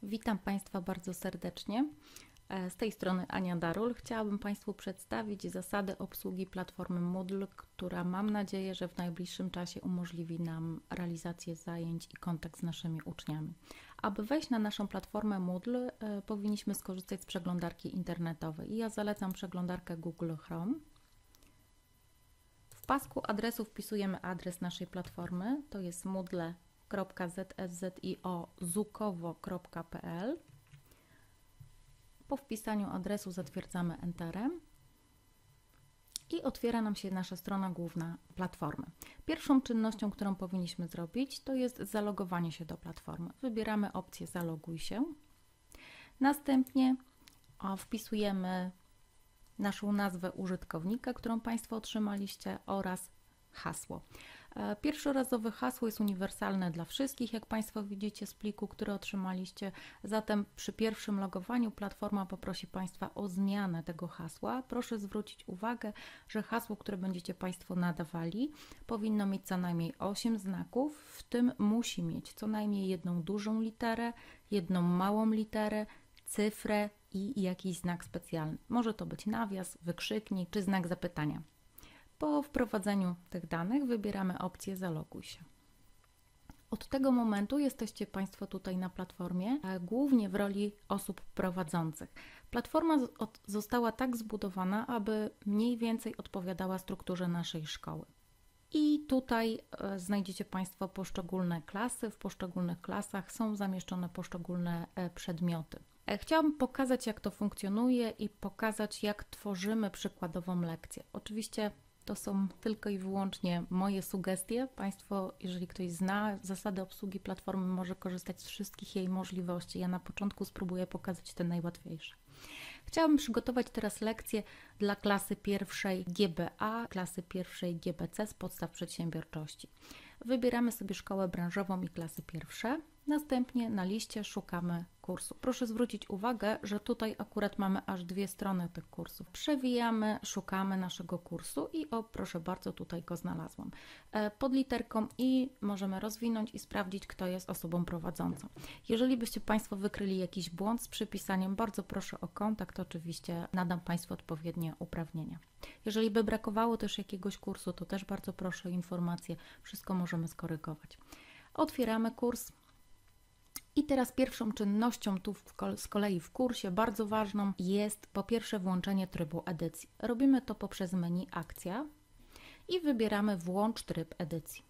Witam Państwa bardzo serdecznie. Z tej strony Ania Darul. Chciałabym Państwu przedstawić zasady obsługi platformy Moodle, która mam nadzieję, że w najbliższym czasie umożliwi nam realizację zajęć i kontakt z naszymi uczniami. Aby wejść na naszą platformę Moodle, powinniśmy skorzystać z przeglądarki internetowej. Ja zalecam przeglądarkę Google Chrome. W pasku adresu wpisujemy adres naszej platformy, to jest moodle.zszio.zukowo.pl. Po wpisaniu adresu zatwierdzamy Enterem i otwiera nam się nasza strona główna platformy. Pierwszą czynnością, którą powinniśmy zrobić, to jest zalogowanie się do platformy. Wybieramy opcję Zaloguj się. Następnie wpisujemy naszą nazwę użytkownika, którą Państwo otrzymaliście, oraz hasło. Pierwszorazowe hasło jest uniwersalne dla wszystkich, jak Państwo widzicie z pliku, który otrzymaliście. Zatem przy pierwszym logowaniu platforma poprosi Państwa o zmianę tego hasła. Proszę zwrócić uwagę, że hasło, które będziecie Państwo nadawali, powinno mieć co najmniej 8 znaków, w tym musi mieć co najmniej jedną dużą literę, jedną małą literę, cyfrę i jakiś znak specjalny. Może to być nawias, wykrzyknik czy znak zapytania. Po wprowadzeniu tych danych wybieramy opcję Zaloguj się. Od tego momentu jesteście Państwo tutaj na platformie, głównie w roli osób prowadzących. Platforma została tak zbudowana, aby mniej więcej odpowiadała strukturze naszej szkoły. I tutaj znajdziecie Państwo poszczególne klasy. W poszczególnych klasach są zamieszczone poszczególne przedmioty. Chciałam pokazać, jak to funkcjonuje i pokazać, jak tworzymy przykładową lekcję. Oczywiście to są tylko i wyłącznie moje sugestie. Państwo, jeżeli ktoś zna zasady obsługi platformy, może korzystać z wszystkich jej możliwości. Ja na początku spróbuję pokazać te najłatwiejsze. Chciałabym przygotować teraz lekcję dla klasy pierwszej GBA, klasy pierwszej GBC z podstaw przedsiębiorczości. Wybieramy sobie szkołę branżową i klasy pierwsze. Następnie na liście szukamy kursu. Proszę zwrócić uwagę, że tutaj akurat mamy aż dwie strony tych kursów. Przewijamy, szukamy naszego kursu i proszę bardzo, tutaj go znalazłam. Pod literką I możemy rozwinąć i sprawdzić, kto jest osobą prowadzącą. Jeżeli byście Państwo wykryli jakiś błąd z przypisaniem, bardzo proszę o kontakt, oczywiście nadam Państwu odpowiednie uprawnienia. Jeżeli by brakowało też jakiegoś kursu, to też bardzo proszę o informację, wszystko możemy skorygować. Otwieramy kurs. I teraz pierwszą czynnością tu z kolei w kursie, bardzo ważną, jest po pierwsze włączenie trybu edycji. Robimy to poprzez menu Akcja i wybieramy Włącz tryb edycji.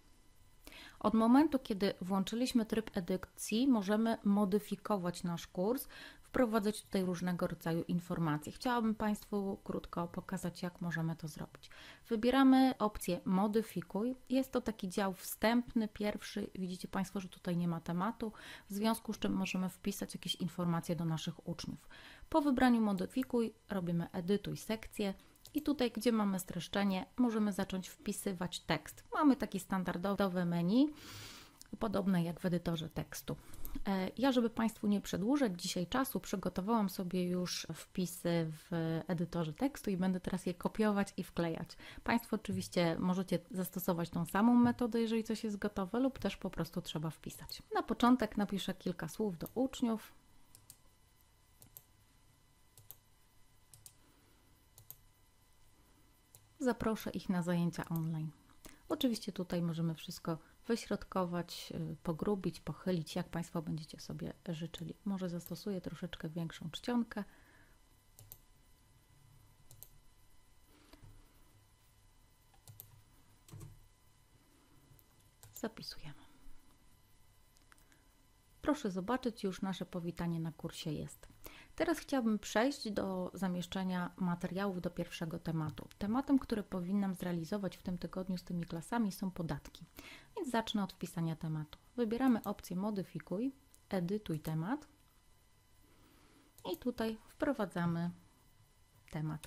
Od momentu, kiedy włączyliśmy tryb edycji, możemy modyfikować nasz kurs, wprowadzać tutaj różnego rodzaju informacje. Chciałabym Państwu krótko pokazać, jak możemy to zrobić. Wybieramy opcję Modyfikuj. Jest to taki dział wstępny, pierwszy. Widzicie Państwo, że tutaj nie ma tematu, w związku z czym możemy wpisać jakieś informacje do naszych uczniów. Po wybraniu Modyfikuj robimy Edytuj sekcję. I tutaj, gdzie mamy streszczenie, możemy zacząć wpisywać tekst. Mamy takie standardowe menu, podobne jak w edytorze tekstu. Ja, żeby Państwu nie przedłużać dzisiaj czasu, przygotowałam sobie już wpisy w edytorze tekstu i będę teraz je kopiować i wklejać. Państwo oczywiście możecie zastosować tą samą metodę, jeżeli coś jest gotowe, lub też po prostu trzeba wpisać. Na początek napiszę kilka słów do uczniów. Zaproszę ich na zajęcia online. Oczywiście tutaj możemy wszystko wyśrodkować, pogrubić, pochylić, jak Państwo będziecie sobie życzyli. Może zastosuję troszeczkę większą czcionkę. Zapisujemy. Proszę zobaczyć, już nasze powitanie na kursie jest. Teraz chciałabym przejść do zamieszczenia materiałów do pierwszego tematu. Tematem, który powinnam zrealizować w tym tygodniu z tymi klasami, są podatki. Więc zacznę od wpisania tematu. Wybieramy opcję Modyfikuj, Edytuj temat i tutaj wprowadzamy temat.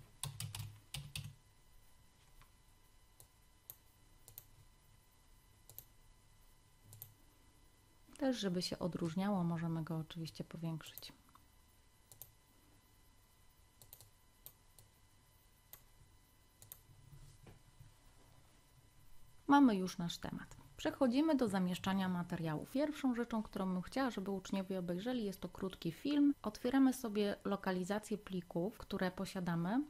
Też, żeby się odróżniało, możemy go oczywiście powiększyć. Mamy już nasz temat. Przechodzimy do zamieszczania materiału. Pierwszą rzeczą, którą bym chciała, żeby uczniowie obejrzeli, jest to krótki film. Otwieramy sobie lokalizację plików, które posiadamy.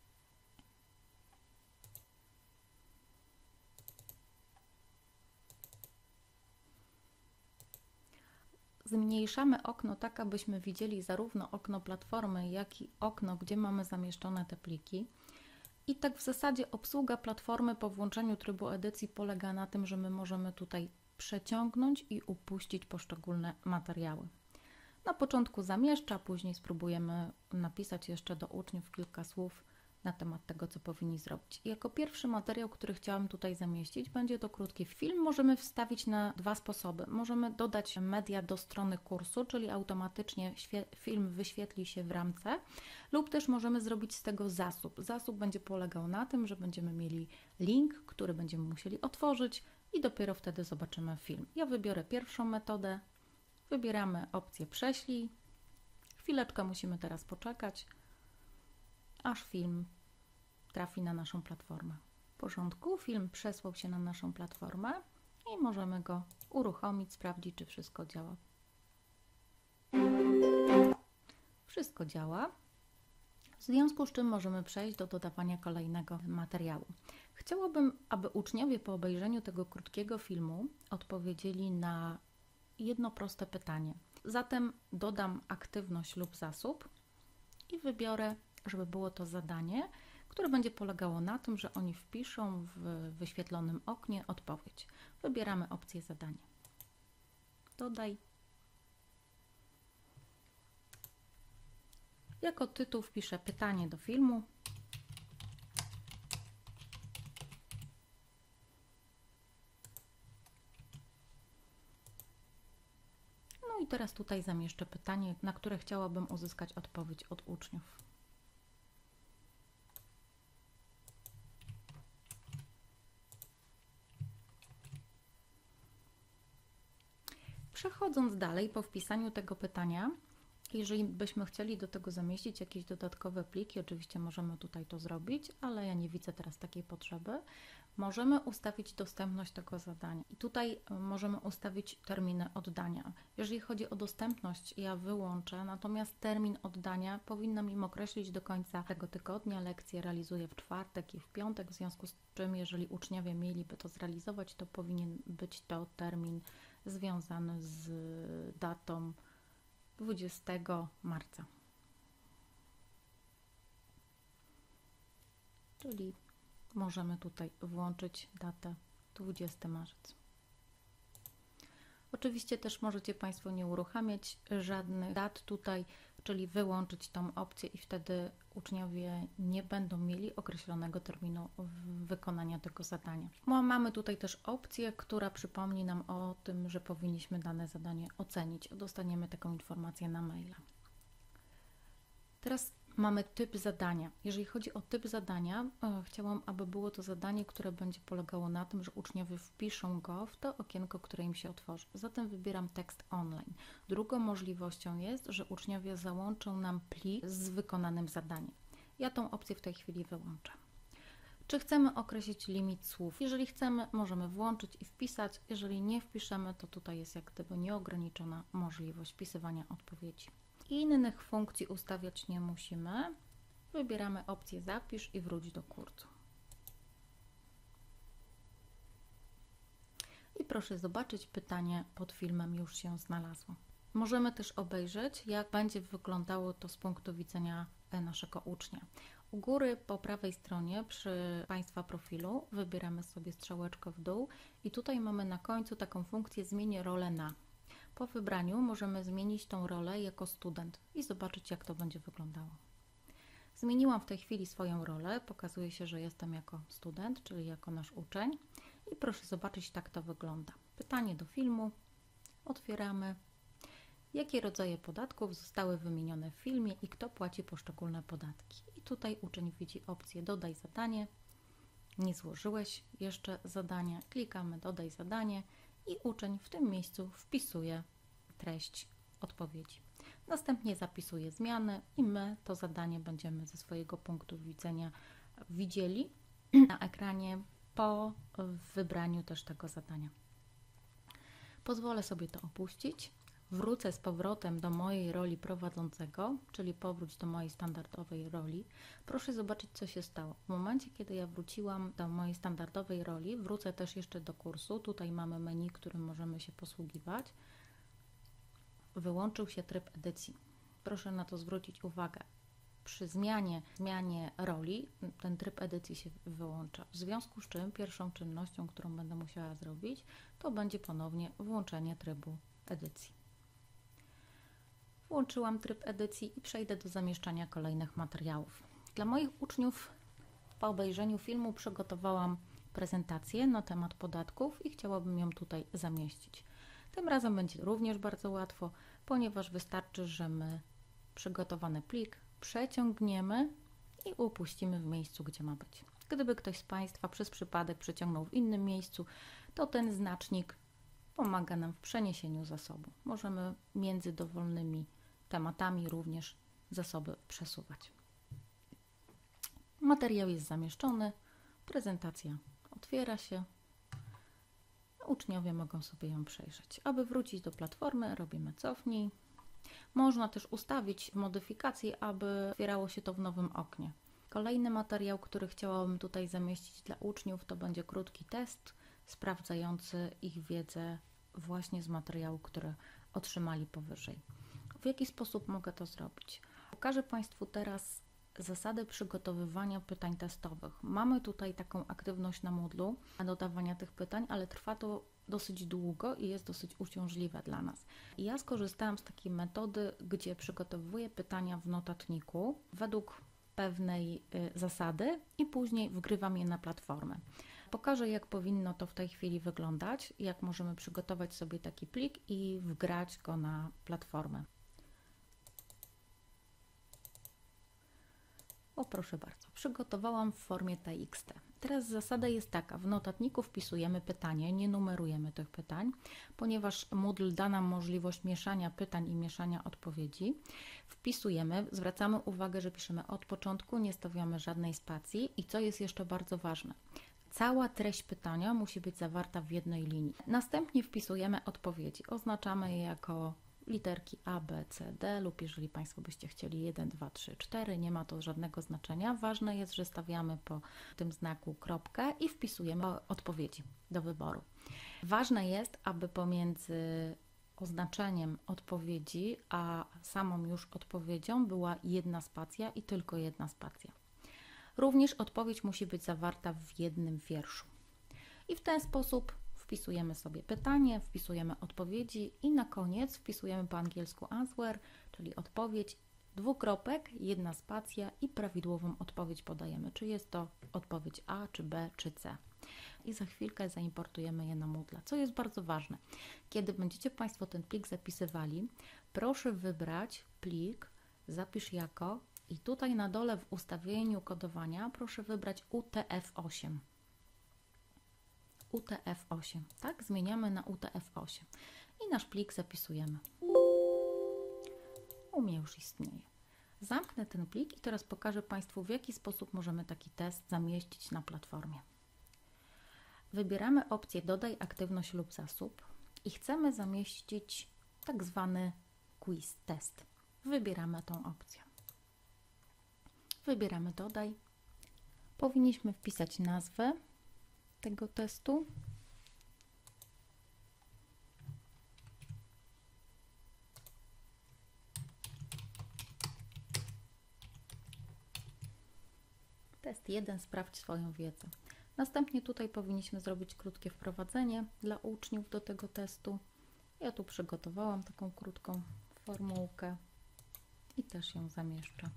Zmniejszamy okno tak, abyśmy widzieli zarówno okno platformy, jak i okno, gdzie mamy zamieszczone te pliki. I tak w zasadzie obsługa platformy po włączeniu trybu edycji polega na tym, że my możemy tutaj przeciągnąć i upuścić poszczególne materiały. Na początku zamieszcza, później spróbujemy napisać jeszcze do uczniów kilka słów na temat tego, co powinni zrobić. I jako pierwszy materiał, który chciałam tutaj zamieścić, będzie to krótki film. Możemy wstawić na dwa sposoby. Możemy dodać media do strony kursu, czyli automatycznie film wyświetli się w ramce, lub też możemy zrobić z tego zasób. Zasób będzie polegał na tym, że będziemy mieli link, który będziemy musieli otworzyć i dopiero wtedy zobaczymy film. Ja wybiorę pierwszą metodę. Wybieramy opcję prześlij. Chwileczkę musimy teraz poczekać, aż film trafi na naszą platformę. W porządku, film przesłał się na naszą platformę i możemy go uruchomić, sprawdzić, czy wszystko działa. Wszystko działa, w związku z czym możemy przejść do dodawania kolejnego materiału. Chciałabym, aby uczniowie po obejrzeniu tego krótkiego filmu odpowiedzieli na jedno proste pytanie. Zatem dodam aktywność lub zasób i wybiorę, żeby było to zadanie, które będzie polegało na tym, że oni wpiszą w wyświetlonym oknie odpowiedź. Wybieramy opcję zadanie. Dodaj. Jako tytuł wpiszę pytanie do filmu. No i teraz tutaj zamieszczę pytanie, na które chciałabym uzyskać odpowiedź od uczniów. Przechodząc dalej po wpisaniu tego pytania, jeżeli byśmy chcieli do tego zamieścić jakieś dodatkowe pliki, oczywiście możemy tutaj to zrobić, ale ja nie widzę teraz takiej potrzeby. Możemy ustawić dostępność tego zadania i tutaj możemy ustawić terminy oddania. Jeżeli chodzi o dostępność, ja wyłączę, natomiast termin oddania powinnam im określić do końca tego tygodnia. Lekcje realizuję w czwartek i w piątek, w związku z czym jeżeli uczniowie mieliby to zrealizować, to powinien być to termin związany z datą 20 marca. Czyli możemy tutaj włączyć datę 20 marzec. Oczywiście też możecie Państwo nie uruchamiać żadnych dat tutaj, czyli wyłączyć tą opcję i wtedy uczniowie nie będą mieli określonego terminu wykonania tego zadania. Mamy tutaj też opcję, która przypomni nam o tym, że powinniśmy dane zadanie ocenić. Dostaniemy taką informację na maila. Teraz mamy typ zadania. Jeżeli chodzi o typ zadania, chciałam, aby było to zadanie, które będzie polegało na tym, że uczniowie wpiszą go w to okienko, które im się otworzy. Zatem wybieram tekst online. Drugą możliwością jest, że uczniowie załączą nam plik z wykonanym zadaniem. Ja tą opcję w tej chwili wyłączę. Czy chcemy określić limit słów? Jeżeli chcemy, możemy włączyć i wpisać. Jeżeli nie wpiszemy, to tutaj jest jak gdyby nieograniczona możliwość wpisywania odpowiedzi. Innych funkcji ustawiać nie musimy. Wybieramy opcję zapisz i wróć do kursu. I proszę zobaczyć, pytanie pod filmem już się znalazło. Możemy też obejrzeć, jak będzie wyglądało to z punktu widzenia naszego ucznia. U góry po prawej stronie przy Państwa profilu wybieramy sobie strzałeczkę w dół i tutaj mamy na końcu taką funkcję zmień rolę na. Po wybraniu możemy zmienić tą rolę jako student i zobaczyć, jak to będzie wyglądało. Zmieniłam w tej chwili swoją rolę, pokazuje się, że jestem jako student, czyli jako nasz uczeń i proszę zobaczyć, tak to wygląda. Pytanie do filmu, otwieramy. Jakie rodzaje podatków zostały wymienione w filmie i kto płaci poszczególne podatki? I tutaj uczeń widzi opcję dodaj zadanie, nie złożyłeś jeszcze zadania, klikamy dodaj zadanie i uczeń w tym miejscu wpisuje treść odpowiedzi. Następnie zapisuje zmiany i my to zadanie będziemy ze swojego punktu widzenia widzieli na ekranie po wybraniu też tego zadania. Pozwolę sobie to opuścić. Wrócę z powrotem do mojej roli prowadzącego, czyli powróć do mojej standardowej roli. Proszę zobaczyć, co się stało. W momencie, kiedy ja wróciłam do mojej standardowej roli, wrócę też jeszcze do kursu. Tutaj mamy menu, którym możemy się posługiwać. Wyłączył się tryb edycji. Proszę na to zwrócić uwagę. Przy zmianie roli ten tryb edycji się wyłącza. W związku z czym pierwszą czynnością, którą będę musiała zrobić, to będzie ponownie włączenie trybu edycji. Włączyłam tryb edycji i przejdę do zamieszczania kolejnych materiałów. Dla moich uczniów po obejrzeniu filmu przygotowałam prezentację na temat podatków i chciałabym ją tutaj zamieścić. Tym razem będzie również bardzo łatwo, ponieważ wystarczy, że my przygotowany plik przeciągniemy i upuścimy w miejscu, gdzie ma być. Gdyby ktoś z Państwa przez przypadek przeciągnął w innym miejscu, to ten znacznik pomaga nam w przeniesieniu zasobu. Możemy między dowolnymi tematami również zasoby przesuwać. Materiał jest zamieszczony, prezentacja otwiera się, uczniowie mogą sobie ją przejrzeć. Aby wrócić do platformy, robimy cofnij. Można też ustawić modyfikacje, aby otwierało się to w nowym oknie. Kolejny materiał, który chciałabym tutaj zamieścić dla uczniów, to będzie krótki test sprawdzający ich wiedzę właśnie z materiału, który otrzymali powyżej. W jaki sposób mogę to zrobić? Pokażę Państwu teraz zasady przygotowywania pytań testowych. Mamy tutaj taką aktywność na Moodle'u, dodawania tych pytań, ale trwa to dosyć długo i jest dosyć uciążliwe dla nas. I ja skorzystałam z takiej metody, gdzie przygotowuję pytania w notatniku według pewnej zasady i później wgrywam je na platformę. Pokażę, jak powinno to w tej chwili wyglądać, jak możemy przygotować sobie taki plik i wgrać go na platformę. O, proszę bardzo, przygotowałam w formie TXT. Teraz zasada jest taka, w notatniku wpisujemy pytanie, nie numerujemy tych pytań, ponieważ Moodle da nam możliwość mieszania pytań i mieszania odpowiedzi. Wpisujemy, zwracamy uwagę, że piszemy od początku, nie stawiamy żadnej spacji i co jest jeszcze bardzo ważne, cała treść pytania musi być zawarta w jednej linii. Następnie wpisujemy odpowiedzi, oznaczamy je jako literki A, B, C, D lub jeżeli Państwo byście chcieli 1, 2, 3, 4, nie ma to żadnego znaczenia. Ważne jest, że stawiamy po tym znaku kropkę i wpisujemy odpowiedzi do wyboru. Ważne jest, aby pomiędzy oznaczeniem odpowiedzi a samą już odpowiedzią była jedna spacja i tylko jedna spacja. Również odpowiedź musi być zawarta w jednym wierszu. I w ten sposób wpisujemy sobie pytanie, wpisujemy odpowiedzi i na koniec wpisujemy po angielsku answer, czyli odpowiedź, dwukropek, jedna spacja i prawidłową odpowiedź podajemy, czy jest to odpowiedź A, czy B, czy C. I za chwilkę zaimportujemy je na Moodle, co jest bardzo ważne. Kiedy będziecie Państwo ten plik zapisywali, proszę wybrać plik, zapisz jako i tutaj na dole w ustawieniu kodowania proszę wybrać UTF-8. UTF-8, tak? Zmieniamy na UTF-8 i nasz plik zapisujemy. U mnie już istnieje. Zamknę ten plik i teraz pokażę Państwu, w jaki sposób możemy taki test zamieścić na platformie. Wybieramy opcję Dodaj aktywność lub zasób i chcemy zamieścić tak zwany quiz test. Wybieramy tą opcję. Wybieramy Dodaj. Powinniśmy wpisać nazwę tego testu. Test 1. Sprawdź swoją wiedzę. Następnie tutaj powinniśmy zrobić krótkie wprowadzenie dla uczniów do tego testu. Ja tu przygotowałam taką krótką formułkę i też ją zamieszczę.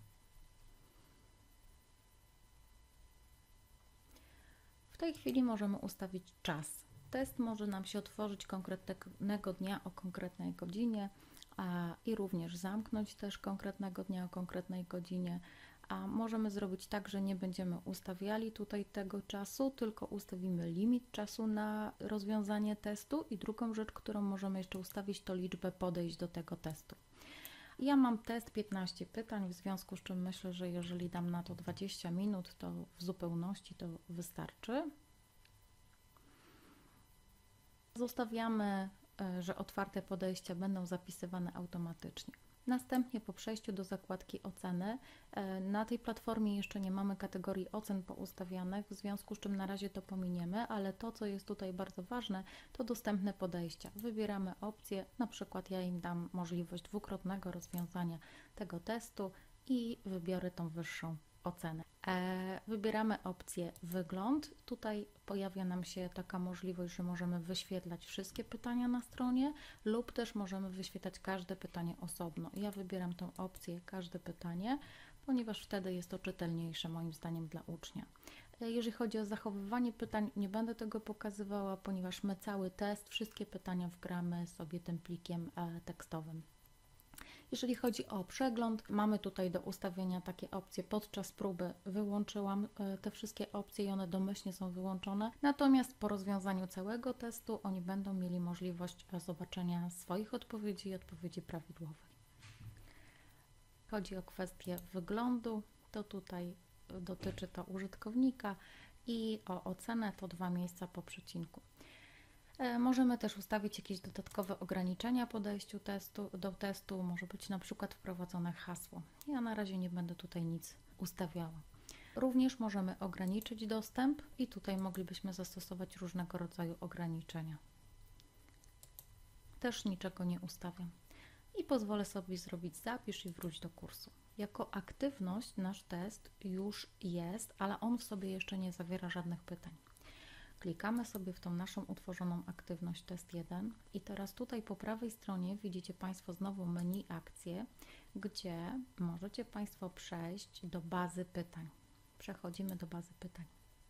W tej chwili możemy ustawić czas. Test może nam się otworzyć konkretnego dnia o konkretnej godzinie i również zamknąć też konkretnego dnia o konkretnej godzinie. A możemy zrobić tak, że nie będziemy ustawiali tutaj tego czasu, tylko ustawimy limit czasu na rozwiązanie testu i drugą rzecz, którą możemy jeszcze ustawić, to liczbę podejść do tego testu. Ja mam test 15 pytań, w związku z czym myślę, że jeżeli dam na to 20 minut, to w zupełności to wystarczy. Zostawiamy że otwarte podejścia będą zapisywane automatycznie. Następnie po przejściu do zakładki oceny, na tej platformie jeszcze nie mamy kategorii ocen poustawianych, w związku z czym na razie to pominiemy, ale to, co jest tutaj bardzo ważne, to dostępne podejścia. Wybieramy opcję, na przykład ja im dam możliwość dwukrotnego rozwiązania tego testu i wybiorę tą wyższą ocenę. Wybieramy opcję wygląd. Tutaj pojawia nam się taka możliwość, że możemy wyświetlać wszystkie pytania na stronie lub też możemy wyświetlać każde pytanie osobno. Ja wybieram tą opcję każde pytanie, ponieważ wtedy jest to czytelniejsze moim zdaniem dla ucznia. Jeżeli chodzi o zachowywanie pytań, nie będę tego pokazywała, ponieważ my cały test, wszystkie pytania wgramy sobie tym plikiem tekstowym. Jeżeli chodzi o przegląd, mamy tutaj do ustawienia takie opcje. Podczas próby wyłączyłam te wszystkie opcje i one domyślnie są wyłączone. Natomiast po rozwiązaniu całego testu oni będą mieli możliwość zobaczenia swoich odpowiedzi i odpowiedzi prawidłowej. Chodzi o kwestię wyglądu, to tutaj dotyczy to użytkownika i o ocenę to 2 miejsca po przecinku. Możemy też ustawić jakieś dodatkowe ograniczenia po podejściu do testu, może być na przykład wprowadzone hasło. Ja na razie nie będę tutaj nic ustawiała. Również możemy ograniczyć dostęp i tutaj moglibyśmy zastosować różnego rodzaju ograniczenia. Też niczego nie ustawiam. I pozwolę sobie zrobić zapisz i wróć do kursu. Jako aktywność nasz test już jest, ale on w sobie jeszcze nie zawiera żadnych pytań. Klikamy sobie w tą naszą utworzoną aktywność test 1 i teraz tutaj po prawej stronie widzicie Państwo znowu menu akcje, gdzie możecie Państwo przejść do bazy pytań. Przechodzimy do bazy pytań.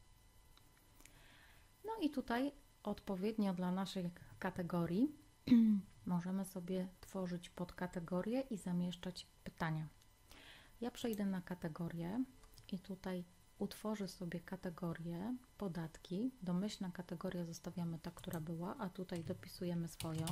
No i tutaj odpowiednio dla naszej kategorii możemy sobie tworzyć podkategorie i zamieszczać pytania. Ja przejdę na kategorię i tutaj utworzę sobie kategorię podatki. Domyślna kategoria zostawiamy ta, która była, a tutaj dopisujemy swoją.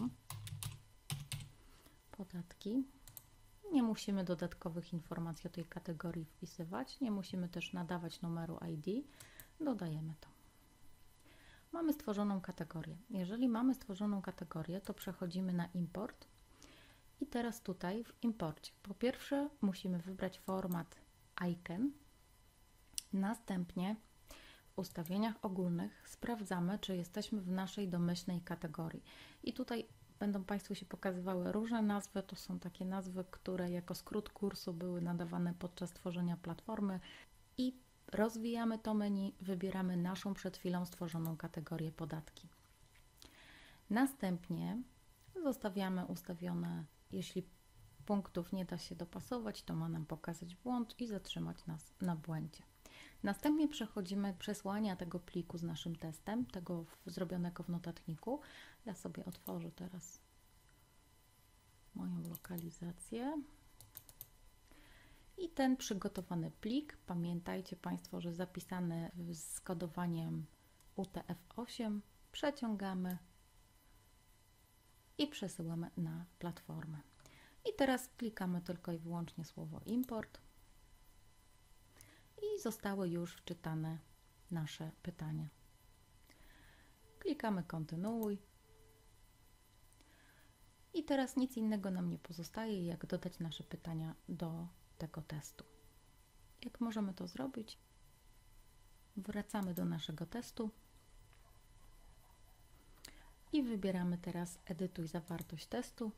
Podatki. Nie musimy dodatkowych informacji o tej kategorii wpisywać, nie musimy też nadawać numeru ID. Dodajemy to. Mamy stworzoną kategorię. Jeżeli mamy stworzoną kategorię, to przechodzimy na import i teraz tutaj w imporcie po pierwsze musimy wybrać format icon. Następnie w ustawieniach ogólnych sprawdzamy, czy jesteśmy w naszej domyślnej kategorii. I tutaj będą Państwu się pokazywały różne nazwy. To są takie nazwy, które jako skrót kursu były nadawane podczas tworzenia platformy. I rozwijamy to menu, wybieramy naszą przed chwilą stworzoną kategorię podatki. Następnie zostawiamy ustawione, jeśli punktów nie da się dopasować, to ma nam pokazać błąd i zatrzymać nas na błędzie. Następnie przechodzimy do przesłania tego pliku z naszym testem, tego zrobionego w notatniku. Ja sobie otworzę teraz moją lokalizację. I ten przygotowany plik, pamiętajcie Państwo, że zapisany z kodowaniem UTF-8, przeciągamy i przesyłamy na platformę. I teraz klikamy tylko i wyłącznie słowo import i zostały już wczytane nasze pytania. Klikamy kontynuuj i teraz nic innego nam nie pozostaje, jak dodać nasze pytania do tego testu. Jak możemy to zrobić? Wracamy do naszego testu i wybieramy teraz edytuj zawartość testu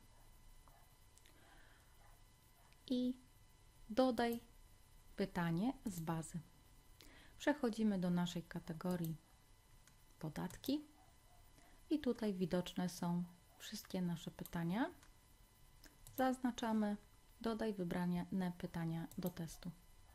i dodaj pytanie z bazy. Przechodzimy do naszej kategorii podatki i tutaj widoczne są wszystkie nasze pytania. Zaznaczamy dodaj wybrane pytania do testu.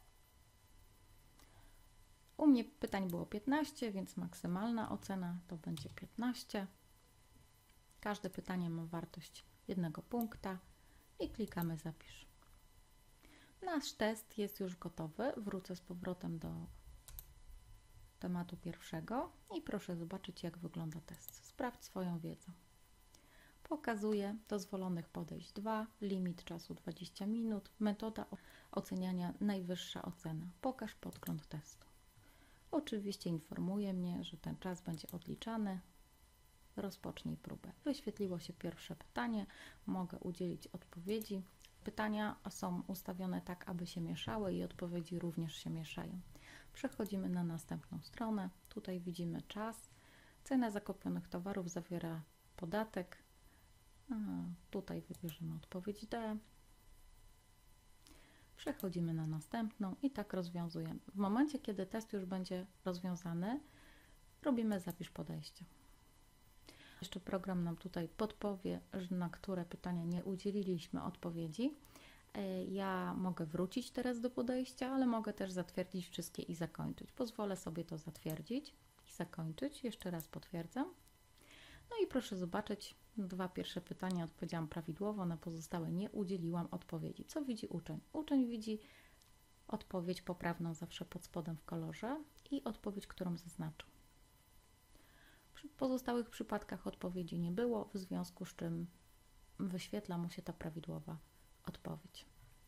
U mnie pytań było 15, więc maksymalna ocena to będzie 15. Każde pytanie ma wartość 1 punkta i klikamy zapisz. Nasz test jest już gotowy. Wrócę z powrotem do tematu pierwszego i proszę zobaczyć, jak wygląda test. Sprawdź swoją wiedzę. Pokazuje dozwolonych podejść 2, limit czasu 20 minut, metoda oceniania najwyższa ocena. Pokaż podgląd testu. Oczywiście informuje mnie, że ten czas będzie odliczany. rozpocznij próbę. Wyświetliło się pierwsze pytanie, mogę udzielić odpowiedzi. Pytania są ustawione tak, aby się mieszały i odpowiedzi również się mieszają. Przechodzimy na następną stronę. Tutaj widzimy czas. Cena zakupionych towarów zawiera podatek. Tutaj wybierzemy odpowiedź D. Przechodzimy na następną i tak rozwiązujemy. W momencie, kiedy test już będzie rozwiązany, robimy zapisz podejścia. Jeszcze program nam tutaj podpowie, na które pytania nie udzieliliśmy odpowiedzi. Ja mogę wrócić teraz do podejścia, ale mogę też zatwierdzić wszystkie i zakończyć. Pozwolę sobie to zatwierdzić i zakończyć. Jeszcze raz potwierdzam. No i proszę zobaczyć, 2 pierwsze pytania odpowiedziałam prawidłowo, na pozostałe nie udzieliłam odpowiedzi. Co widzi uczeń? Uczeń widzi odpowiedź poprawną zawsze pod spodem w kolorze i odpowiedź, którą zaznaczył. W pozostałych przypadkach odpowiedzi nie było, w związku z czym wyświetla mu się ta prawidłowa odpowiedź.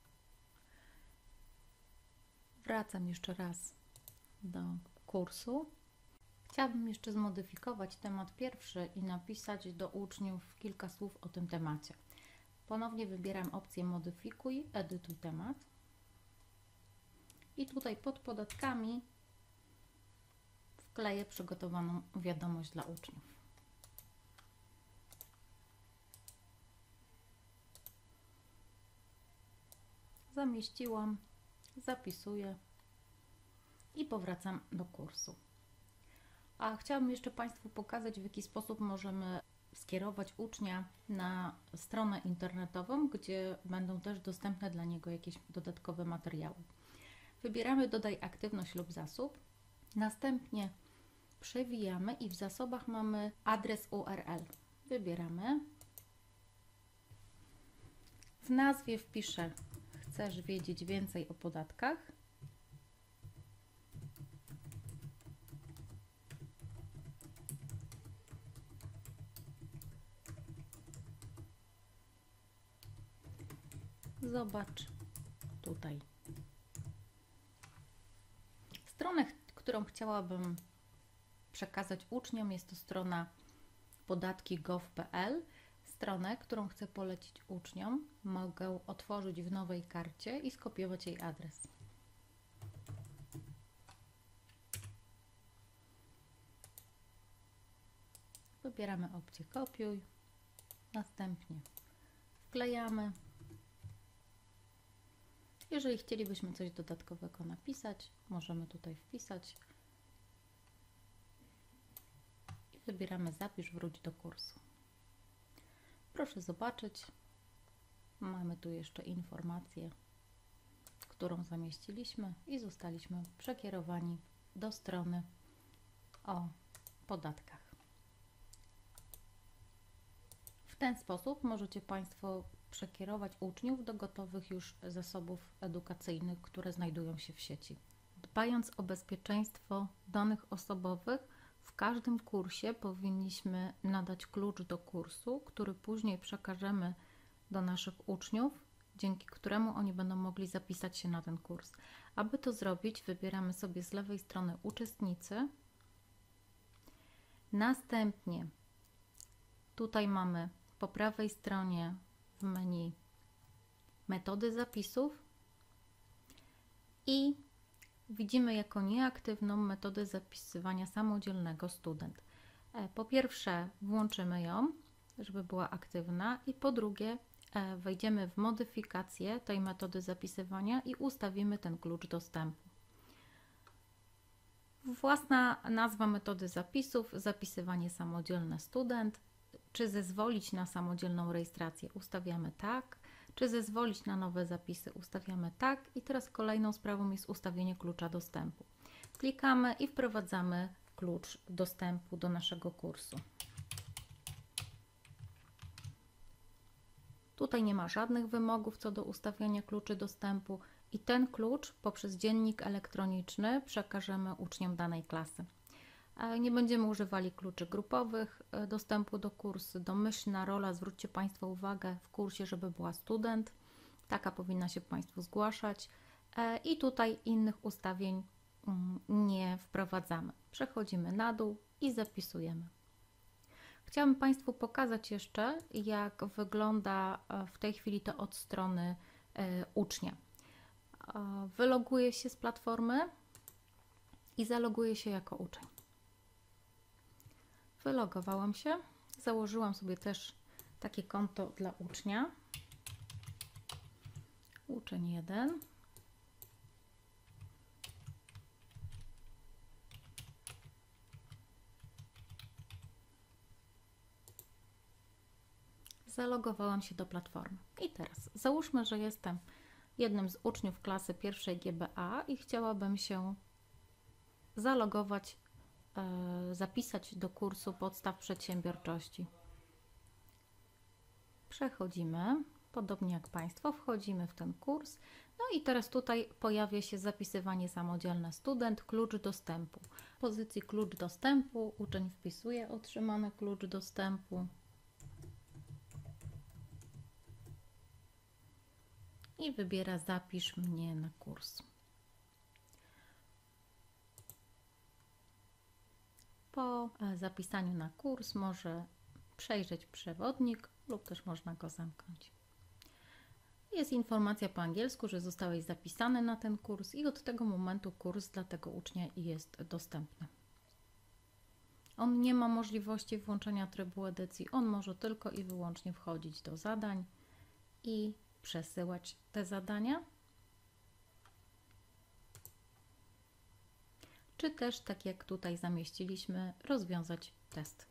Wracam jeszcze raz do kursu. Chciałabym jeszcze zmodyfikować temat pierwszy i napisać do uczniów kilka słów o tym temacie. Ponownie wybieram opcję modyfikuj, edytuj temat. I tutaj pod podatkami wkleję przygotowaną wiadomość dla uczniów. Zamieściłam, zapisuję i powracam do kursu. A chciałabym jeszcze Państwu pokazać, w jaki sposób możemy skierować ucznia na stronę internetową, gdzie będą też dostępne dla niego jakieś dodatkowe materiały. Wybieramy dodaj aktywność lub zasób, następnie przewijamy i w zasobach mamy adres URL. Wybieramy. W nazwie wpiszę chcesz wiedzieć więcej o podatkach. Zobacz tutaj. Stronę, którą chciałabym przekazać uczniom, jest to strona podatki.gov.pl. Stronę, którą chcę polecić uczniom, mogę otworzyć w nowej karcie i skopiować jej adres. Wybieramy opcję kopiuj, następnie wklejamy. Jeżeli chcielibyśmy coś dodatkowego napisać, możemy tutaj wpisać i wybieramy zapisz, wróć do kursu. Proszę zobaczyć, mamy tu jeszcze informację, którą zamieściliśmy i zostaliśmy przekierowani do strony o podatkach. W ten sposób możecie Państwo przekierować uczniów do gotowych już zasobów edukacyjnych, które znajdują się w sieci. Dbając o bezpieczeństwo danych osobowych, w każdym kursie powinniśmy nadać klucz do kursu, który później przekażemy do naszych uczniów, dzięki któremu oni będą mogli zapisać się na ten kurs. Aby to zrobić, wybieramy sobie z lewej strony uczestnicy. Następnie tutaj mamy po prawej stronie w menu metody zapisów i widzimy jako nieaktywną metodę zapisywania samodzielnego student. Po pierwsze włączymy ją, żeby była aktywna i po drugie wejdziemy w modyfikację tej metody zapisywania i ustawimy ten klucz dostępu. Własna nazwa metody zapisów, zapisywanie samodzielne student. Czy zezwolić na samodzielną rejestrację? Ustawiamy tak. Czy zezwolić na nowe zapisy? Ustawiamy tak. I teraz kolejną sprawą jest ustawienie klucza dostępu. Klikamy i wprowadzamy klucz dostępu do naszego kursu. Tutaj nie ma żadnych wymogów co do ustawiania kluczy dostępu i ten klucz poprzez dziennik elektroniczny przekażemy uczniom danej klasy. Nie będziemy używali kluczy grupowych dostępu do kursu. Domyślna rola, zwróćcie Państwo uwagę w kursie, żeby była student. Taka powinna się Państwu zgłaszać. I tutaj innych ustawień nie wprowadzamy. Przechodzimy na dół i zapisujemy. Chciałam Państwu pokazać jeszcze, jak wygląda w tej chwili to od strony ucznia. Wyloguję się z platformy i zaloguję się jako uczeń. Wylogowałam się, założyłam sobie też takie konto dla ucznia. Uczeń 1. Zalogowałam się do platformy. I teraz załóżmy, że jestem jednym z uczniów klasy pierwszej GBA i chciałabym się zalogować, zapisać do kursu podstaw przedsiębiorczości. Przechodzimy, podobnie jak Państwo, wchodzimy w ten kurs. No i teraz tutaj pojawia się zapisywanie samodzielne student, klucz dostępu. W pozycji klucz dostępu uczeń wpisuje otrzymany klucz dostępu. I wybiera zapisz mnie na kurs. Po zapisaniu na kurs może przejrzeć przewodnik lub też można go zamknąć. Jest informacja po angielsku, że zostałeś zapisany na ten kurs i od tego momentu kurs dla tego ucznia jest dostępny. On nie ma możliwości włączenia trybu edycji, on może tylko i wyłącznie wchodzić do zadań i przesyłać te zadania, czy też, tak jak tutaj zamieściliśmy, rozwiązać test.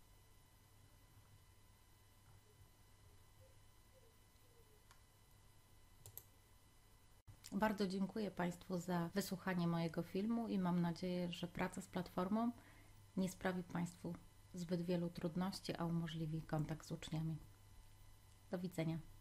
Bardzo dziękuję Państwu za wysłuchanie mojego filmu i mam nadzieję, że praca z platformą nie sprawi Państwu zbyt wielu trudności, a umożliwi kontakt z uczniami. Do widzenia.